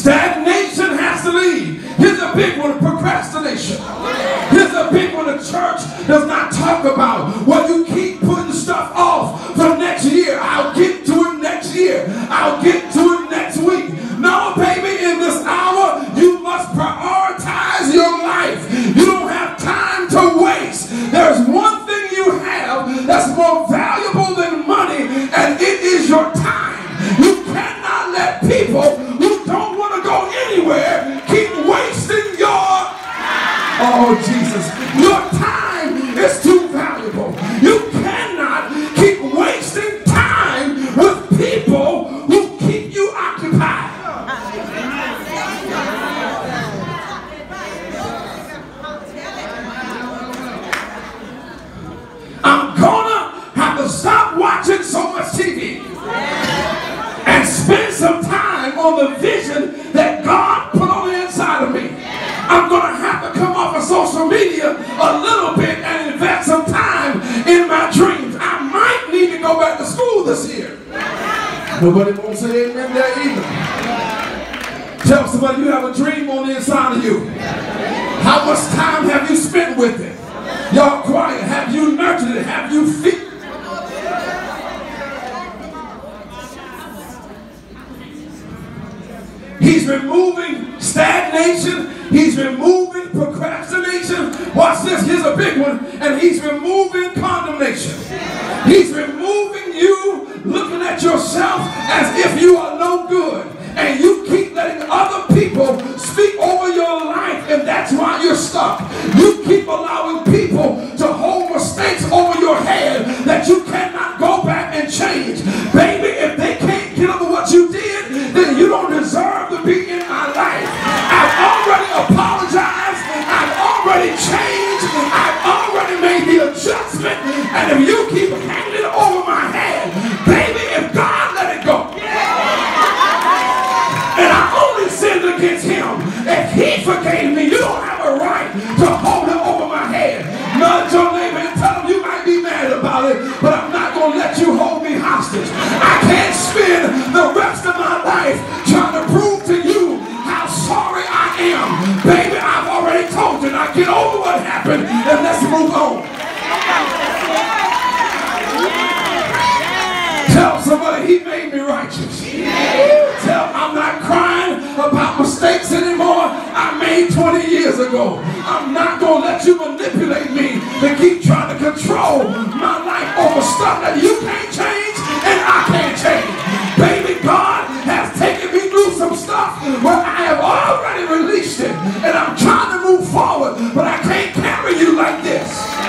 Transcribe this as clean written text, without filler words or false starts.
Stagnation has to leave. Here's a big one, procrastination. Here's a big one the church does not talk about. Well, you keep putting stuff off for next year. I'll get to it next year. I'll get to it next week. No, baby, in this hour, you must prioritize your life. You don't have time to waste. There's one thing you have that's more valuable than money, and it is your time. You cannot let people who don't want to go anywhere keep wasting your oh Jesus, your time is too valuable. You cannot keep wasting time with people who keep you occupied. I'm gonna have to stop watching so much TV and spend some time on the vision that God put on the inside of me. I'm going to have to come off of social media a little bit and invest some time in my dreams. I might need to go back to school this year. Nobody won't say amen there either. Tell somebody you have a dream on the inside of you. How much time have you spent with it? Y'all quiet. Have you nurtured it? Have you fit? He's removing stagnation. He's removing procrastination. Watch this. Here's a big one. And he's removing condemnation. He's removing you looking at yourself as if you are no good. And you keep letting other people speak over your life, and that's why you're stuck. You keep allowing people to hold mistakes over your head that you cannot go back and change. Baby, if they can't get over what you did, then you don't deserve to be in my life. I've already apologized. I've already changed. I've already made the adjustment. And if you keep hanging it over my head, baby, if God let it go, and I only sinned against him, if he forgave me, you don't have a right to hold it over my head. Nudge your neighbor and tell him you might be mad about it, but I'm not going to let you hold me hostage. I can't spend the rest of my life trying to prove to you how sorry I am. Baby, I've already told you. Now get over what happened and let's move on. Tell somebody he made me righteous. Tell I'm not crying about mistakes anymore I made 20 years ago. I'm not going to let you manipulate me to keep trying to control my life over stuff that you can't change and I can't change. Baby, God has taken me through some stuff where I have already released it and I'm trying to move forward, but I can't carry you like this.